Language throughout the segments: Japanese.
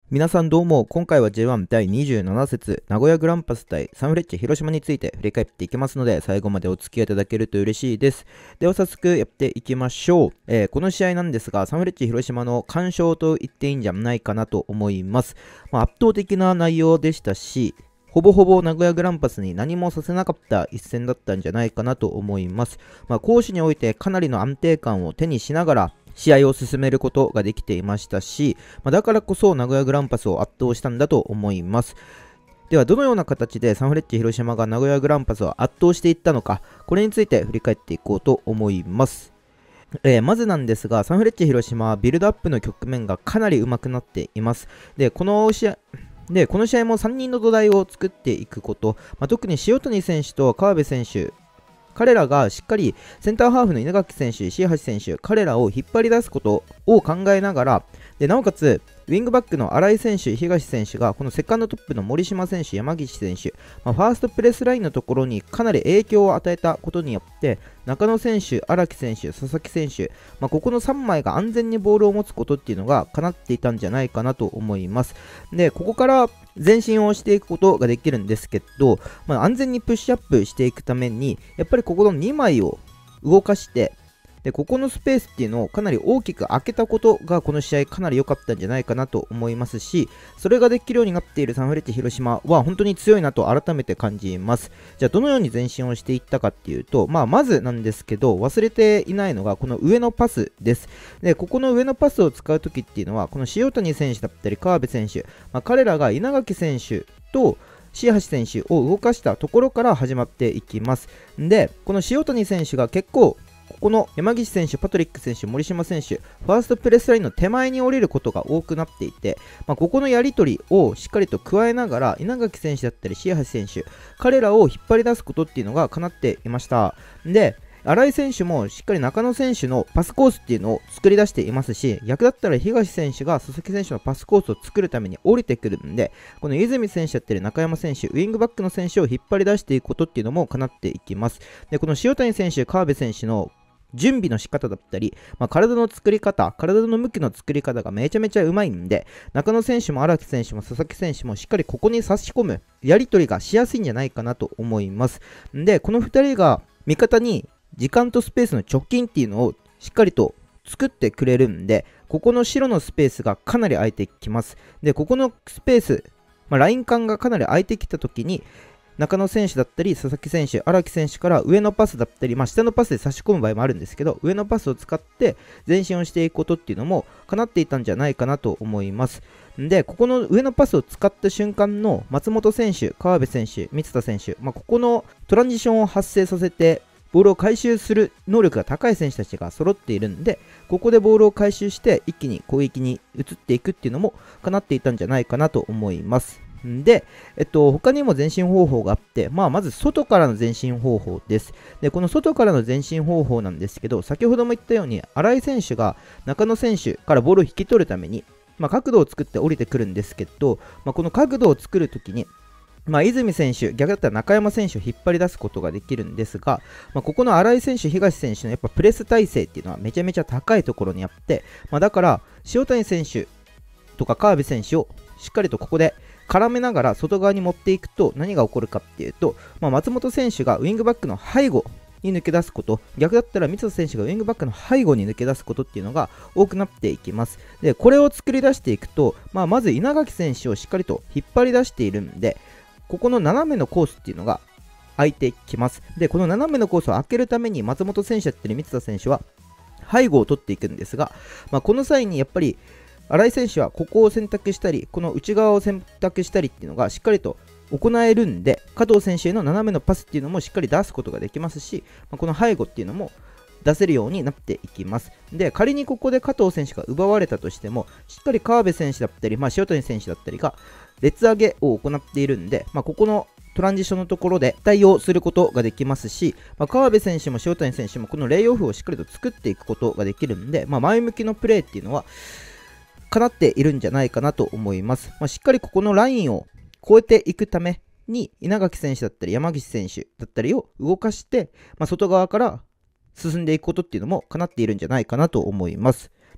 皆さんどうも、今回は J1 第27節名古屋グランパス対サンフレッチェ広島について振り返っていきますので、最後までお付き合いいただけると嬉しいです。では早速やっていきましょう。この試合なんですが、サンフレッチェ広島の完勝と言っていいんじゃないかなと思います。圧倒的な内容でしたし、ほぼほぼ名古屋グランパスに何もさせなかった一戦だったんじゃないかなと思います。攻守においてかなりの安定感を手にしながら試合を進めることができていましたし、だからこそ名古屋グランパスを圧倒したんだと思います。ではどのような形でサンフレッチェ広島が名古屋グランパスを圧倒していったのか、これについて振り返っていこうと思います。まずなんですが、サンフレッチェ広島はビルドアップの局面がかなり上手くなっています。この試合も3人の土台を作っていくこと、特に塩谷選手と川辺選手、彼らがしっかりセンターハーフの稲垣選手、椎橋選手、彼らを引っ張り出すことを考えながら、なおかつウィングバックの新井選手、東選手がこのセカンドトップの森島選手、山岸選手、ファーストプレスラインのところにかなり影響を与えたことによって中野選手、荒木選手、佐々木選手、ここの3枚が安全にボールを持つことっていうのが叶っていたんじゃないかなと思います。で、ここから前進をしていくことができるんですけど、安全にプッシュアップしていくためにやっぱりここの2枚を動かしてここのスペースっていうのをかなり大きく開けたことがこの試合かなり良かったんじゃないかなと思いますし、それができるようになっているサンフレッチェ広島は本当に強いなと改めて感じます。じゃあどのように前進をしていったかっていうと、まずなんですけど忘れていないのがこの上のパスです。で、ここの上のパスを使うときっていうのはこの塩谷選手だったり川辺選手、彼らが稲垣選手と椎橋選手を動かしたところから始まっていきます。で、この塩谷選手が結構この山岸選手、パトリック選手、森島選手、ファーストプレスラインの手前に降りることが多くなっていて、ここのやり取りをしっかりと加えながら稲垣選手だったり椎橋選手、彼らを引っ張り出すことっていうのが叶っていました。で、新井選手もしっかり中野選手のパスコースっていうのを作り出していますし、逆だったら東選手が佐々木選手のパスコースを作るために降りてくるんで、この泉選手だったり中山選手、ウィングバックの選手を引っ張り出していくことっていうのも叶っていきます。で、この塩谷選手、川辺選手の準備の仕方だったり、体の作り方、体の向きの作り方がめちゃめちゃうまいんで、中野選手も荒木選手も佐々木選手もしっかりここに差し込むやり取りがしやすいんじゃないかなと思います。で、この2人が味方に時間とスペースの直近っていうのをしっかりと作ってくれるんで、ここの白のスペースがかなり空いてきます。で、ここのスペース、ライン間がかなり空いてきた時に、中野選手だったり佐々木選手、荒木選手から上のパスだったり、下のパスで差し込む場合もあるんですけど、上のパスを使って前進をしていくことっていうのも叶っていたんじゃないかなと思います。で、ここの上のパスを使った瞬間の松本選手、川辺選手、三田選手、ここのトランジションを発生させてボールを回収する能力が高い選手たちが揃っているんで、ここでボールを回収して一気に攻撃に移っていくっていうのも叶っていたんじゃないかなと思います。で、他にも前進方法があって、まず外からの前進方法です。で、この外からの前進方法なんですけど、先ほども言ったように、新井選手が中野選手からボールを引き取るために、角度を作って降りてくるんですけど、この角度を作るときに、泉選手、逆だったら中山選手を引っ張り出すことができるんですが、ここの新井選手、東選手のやっぱプレス体制っていうのはめちゃめちゃ高いところにあって、だから塩谷選手とか川辺選手をしっかりとここで絡めながら外側に持っていくと何が起こるかっていうと、松本選手がウィングバックの背後に抜け出すこと、逆だったら三田選手がウィングバックの背後に抜け出すことっていうのが多くなっていきます。で、これを作り出していくと、まず稲垣選手をしっかりと引っ張り出しているんで、ここの斜めのコースっていうのが空いてきます。で、この斜めのコースを開けるために松本選手だったり三田選手は背後を取っていくんですが、この際にやっぱり新井選手はここを選択したり、この内側を選択したりっていうのがしっかりと行えるんで、加藤選手への斜めのパスっていうのもしっかり出すことができますし、この背後っていうのも出せるようになっていきます。で、仮にここで加藤選手が奪われたとしても、しっかり川辺選手だったり、塩谷選手だったりが列上げを行っているんで、ここのトランジションのところで対応することができますし、川辺選手も塩谷選手もこのレイオフをしっかりと作っていくことができるんで、前向きのプレーっていうのは叶っているんじゃないかなと思います。しっかりここのラインを越えていくために稲垣選手だったり山岸選手だったりを動かして、外側から進んでいくことっていうのも叶っているんじゃないかなと思います。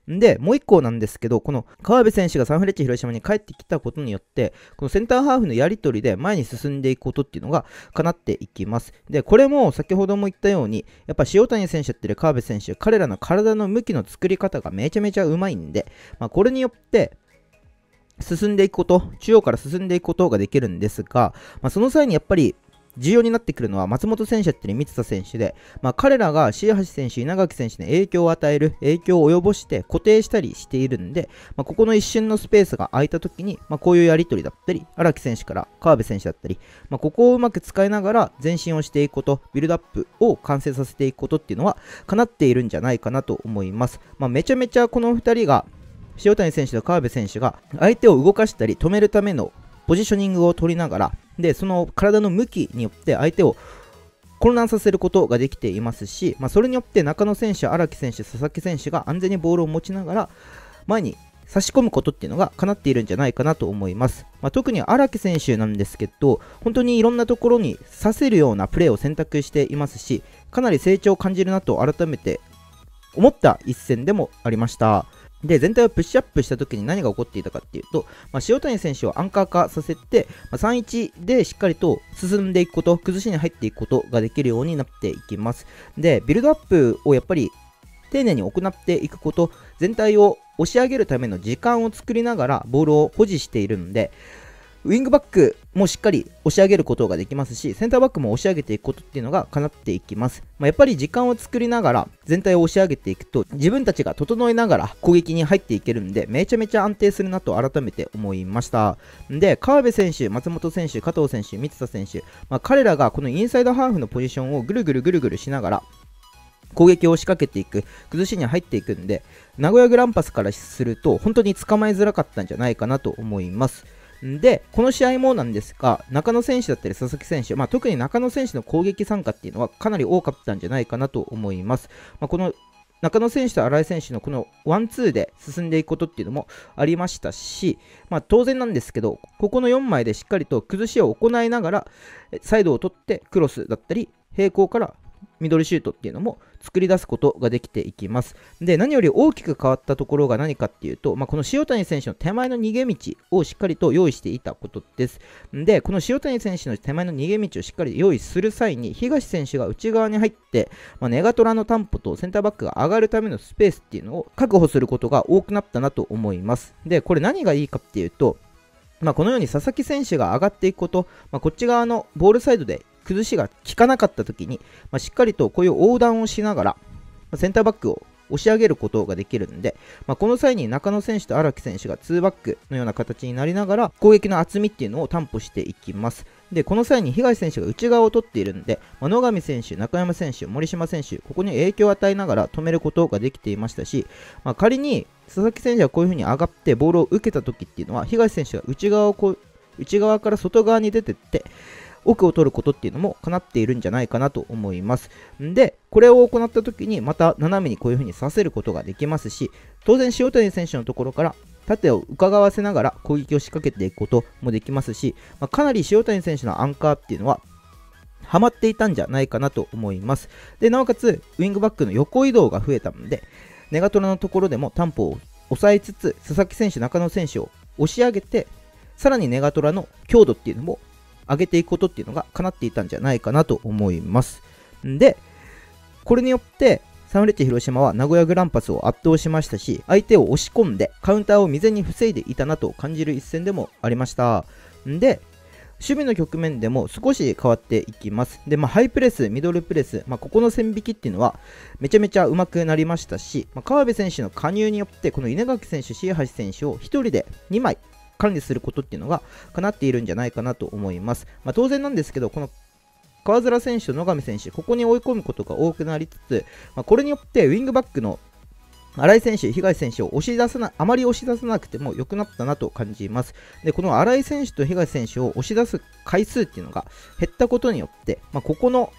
で、もう一個なんですけど、この川辺選手がサンフレッチェ広島に帰ってきたことによって、このセンターハーフのやり取りで前に進んでいくことっていうのが叶っていきます。で、これも先ほども言ったように、やっぱ塩谷選手だったり川辺選手、彼らの体の向きの作り方がめちゃめちゃうまいんで、これによって、進んでいくこと、中央から進んでいくことができるんですが、その際にやっぱり重要になってくるのは松本選手だったり三田選手で、彼らが椎橋選手、稲垣選手に影響を与える、影響を及ぼして固定したりしているんで、ここの一瞬のスペースが空いた時に、こういうやり取りだったり、荒木選手から川辺選手だったり、ここをうまく使いながら前進をしていくこと、ビルドアップを完成させていくことっていうのは叶っているんじゃないかなと思います。めちゃめちゃこの2人が塩谷選手と川辺選手が相手を動かしたり止めるためのポジショニングを取りながら、でその体の向きによって相手を混乱させることができていますし、それによって中野選手、荒木選手、佐々木選手が安全にボールを持ちながら前に差し込むことっていうのが叶っているんじゃないかなと思います。特に荒木選手なんですけど、本当にいろんなところに刺せるようなプレーを選択していますし、かなり成長を感じるなと改めて思った一戦でもありました。で、全体をプッシュアップした時に何が起こっていたかっていうと、塩谷選手をアンカー化させて、3-1でしっかりと進んでいくこと、崩しに入っていくことができるようになっていきます。で、ビルドアップをやっぱり丁寧に行っていくこと、全体を押し上げるための時間を作りながらボールを保持しているので、ウィングバックもしっかり押し上げることができますし、センターバックも押し上げていくことっていうのが叶っていきます。やっぱり時間を作りながら全体を押し上げていくと、自分たちが整えながら攻撃に入っていけるんで、めちゃめちゃ安定するなと改めて思いました。で、川辺選手、松本選手、加藤選手、三田選手、彼らがこのインサイドハーフのポジションをぐるぐるしながら攻撃を仕掛けていく、崩しに入っていくんで、名古屋グランパスからすると本当に捕まえづらかったんじゃないかなと思います。で、この試合もなんですが、中野選手だったり佐々木選手、特に中野選手の攻撃参加っていうのはかなり多かったんじゃないかなと思います。この中野選手と新井選手のこのワンツーで進んでいくことっていうのもありましたし、当然なんですけど、ここの4枚でしっかりと崩しを行いながら、サイドを取ってクロスだったり、平行からミドルシュートっていうのも作り出すことができていきます。で、何より大きく変わったところが何かっていうと、この塩谷選手の手前の逃げ道をしっかりと用意していたことです。で、この塩谷選手の手前の逃げ道をしっかり用意する際に、東選手が内側に入って、ネガトラの担保とセンターバックが上がるためのスペースっていうのを確保することが多くなったなと思います。で、これ何がいいかっていうと、このように佐々木選手が上がっていくこと、こっち側のボールサイドで崩しが効かなかった時に、しっかりとこういう横断をしながら、センターバックを押し上げることができるんで、この際に中野選手と荒木選手が2バックのような形になりながら攻撃の厚みっていうのを担保していきます。で、この際に東選手が内側を取っているんで、野上選手、中山選手、森島選手、ここに影響を与えながら止めることができていましたし、仮に佐々木選手がこういう風に上がってボールを受けた時っていうのは、東選手が内側から外側に出てって奥を取ることっていうのも叶っているんじゃないかなと思います。で、これを行った時にまた斜めにこういう風にさせることができますし、当然塩谷選手のところから縦を伺わせながら攻撃を仕掛けていくこともできますし、かなり塩谷選手のアンカーっていうのはハマっていたんじゃないかなと思います。で、なおかつウィングバックの横移動が増えたので、ネガトラのところでも担保を抑えつつ、佐々木選手、中野選手を押し上げて、さらにネガトラの強度っていうのも上げていくことっていうのが叶っていたんじゃないかなと思います。で、これによってサンフレッチェ広島は名古屋グランパスを圧倒しましたし、相手を押し込んでカウンターを未然に防いでいたなと感じる一戦でもありました。で、守備の局面でも少し変わっていきます。で、ハイプレス、ミドルプレス、ここの線引きっていうのはめちゃめちゃ上手くなりましたし、川辺選手の加入によってこの稲垣選手、椎橋選手を1人で2枚管理することっていうのが叶っているんじゃないかなと思います。当然なんですけど、この川面選手と野上選手、ここに追い込むことが多くなりつつ、これによってウィングバックの新井選手、東選手をあまり押し出さなくても良くなったなと感じます。で、この新井選手と東選手を押し出す回数っていうのが減ったことによって、ここの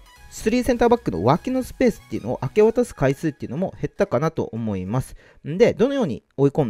3センターバックの脇のスペースっていうのを明け渡す回数っていうのも減ったかなと思います。で、どのように追い込んで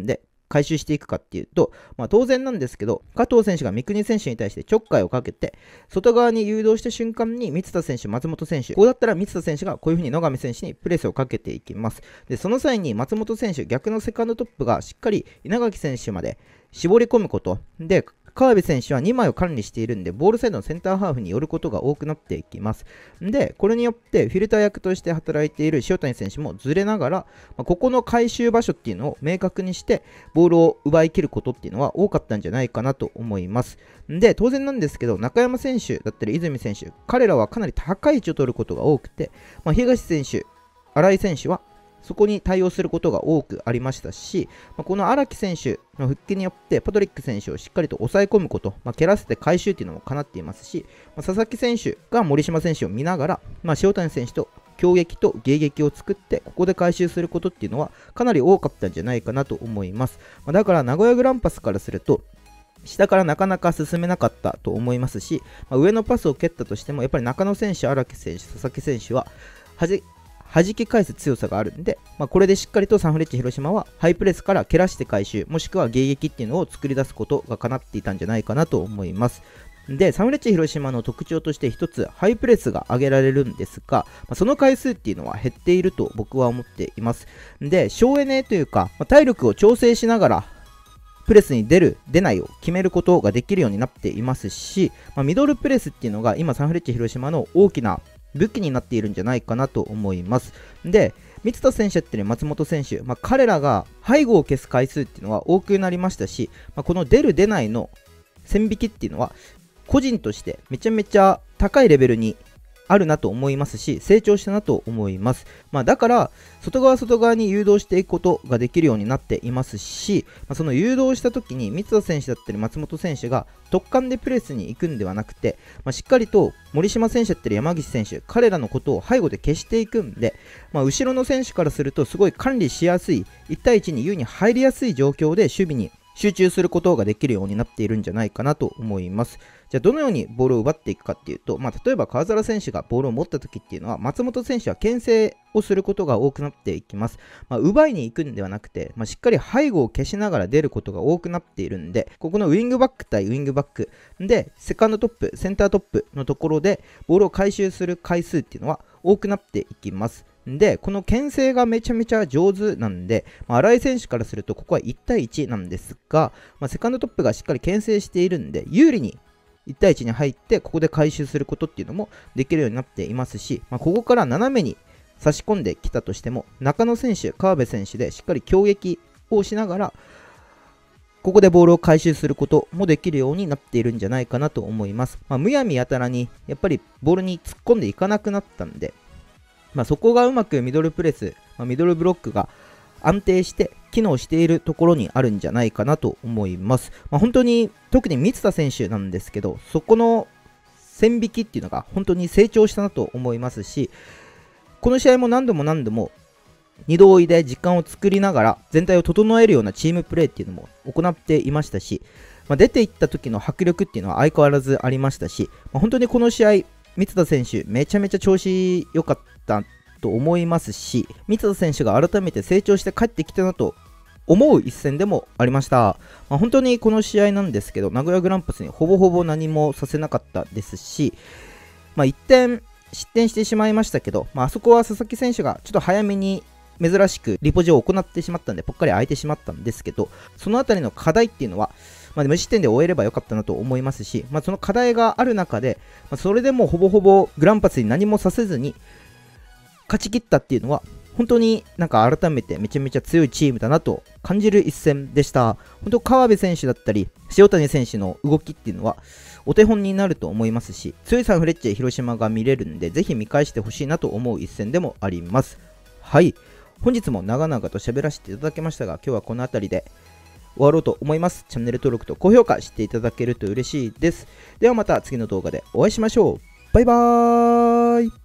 回収していくかっていうと、当然なんですけど、加藤選手が三國選手に対してちょっかいをかけて、外側に誘導した瞬間に三田選手、松本選手、こうだったら三田選手がこういう風に野上選手にプレスをかけていきます。で、その際に松本選手、逆のセカンドトップがしっかり稲垣選手まで絞り込むことで、川辺選手は2枚を管理しているんで、ボールサイドのセンターハーフに寄ることが多くなっていきます。で、これによってフィルター役として働いている塩谷選手もずれながら、ここの回収場所っていうのを明確にして、ボールを奪い切ることっていうのは多かったんじゃないかなと思います。で、当然なんですけど、中山選手だったり泉選手、彼らはかなり高い位置を取ることが多くて、東選手、新井選手はそこに対応することが多くありましたし、この荒木選手の復帰によってパトリック選手をしっかりと抑え込むこと、蹴らせて回収というのも叶っていますし、佐々木選手が森島選手を見ながら、塩谷選手と強撃と迎撃を作ってここで回収することっていうのはかなり多かったんじゃないかなと思います。だから名古屋グランパスからすると下からなかなか進めなかったと思いますし、上のパスを蹴ったとしてもやっぱり中野選手、荒木選手、佐々木選手は弾き返す強さがあるんで、これでしっかりとサンフレッチェ広島はハイプレスから蹴らして回収、もしくは迎撃っていうのを作り出すことが叶っていたんじゃないかなと思います。で、サンフレッチェ広島の特徴として一つ、ハイプレスが挙げられるんですが、その回数っていうのは減っていると僕は思っています。で、省エネというか、体力を調整しながら、プレスに出る、出ないを決めることができるようになっていますし、ミドルプレスっていうのが今サンフレッチェ広島の大きな武器になっているんじゃないかなと思います。で、三田選手だったり松本選手、彼らが背後を消す回数っていうのは多くなりましたし、この出る出ないの線引きっていうのは個人としてめちゃめちゃ高いレベルにあるなと思いますし、成長したなと思います。だから外側に誘導していくことができるようになっていますし、その誘導した時に三田選手だったり松本選手が突貫でプレスに行くんではなくて、しっかりと森島選手だったり山岸選手、彼らのことを背後で消していくんで、後ろの選手からするとすごい管理しやすい、1対1に優に入りやすい状況で守備に集中することができるようになっているんじゃないかなと思います。じゃあどのようにボールを奪っていくかっていうと、例えば川原選手がボールを持った時っていうのは松本選手は牽制をすることが多くなっていきます。奪いに行くんではなくて、しっかり背後を消しながら出ることが多くなっているんで、ここのウィングバック対ウィングバックでセカンドトップ、センタートップのところでボールを回収する回数っていうのは多くなっていきます。で、この牽制がめちゃめちゃ上手なんで、新井選手からするとここは1対1なんですが、セカンドトップがしっかり牽制しているんで、有利に1対1に入ってここで回収することっていうのもできるようになっていますし、ここから斜めに差し込んできたとしても、中野選手、川辺選手でしっかり強撃をしながら、ここでボールを回収することもできるようになっているんじゃないかなと思います。むやみやたらにやっぱりボールに突っ込んでいかなくなったんで、そこがうまくミドルプレス、ミドルブロックが安定して機能しているところにあるんじゃないかなと思います。本当に特に三田選手なんですけど、そこの線引きっていうのが本当に成長したなと思いますし、この試合も何度も二度追いで時間を作りながら全体を整えるようなチームプレーっていうのも行っていましたし、出ていった時の迫力っていうのは相変わらずありましたし、本当にこの試合三田選手めちゃめちゃ調子良かったと思いますし、三田選手が改めて成長して帰ってきたなと思う一戦でもありました。本当にこの試合なんですけど、名古屋グランパスにほぼほぼ何もさせなかったですし、1点失点してしまいましたけど、あそこは佐々木選手がちょっと早めに珍しくリポジを行ってしまったんでぽっかり空いてしまったんですけど、そのあたりの課題っていうのは無失点で終えればよかったなと思いますし、その課題がある中で、それでもほぼほぼグランパスに何もさせずに勝ち切ったっていうのは本当に改めてめちゃめちゃ強いチームだなと感じる一戦でした。本当川辺選手だったり塩谷選手の動きっていうのはお手本になると思いますし、強いサンフレッチェ広島が見れるんでぜひ見返してほしいなと思う一戦でもあります。はい、本日も長々と喋らせていただきましたが、今日はこの辺りで終わろうと思います。チャンネル登録と高評価していただけると嬉しいです。ではまた次の動画でお会いしましょう。バイバーイ。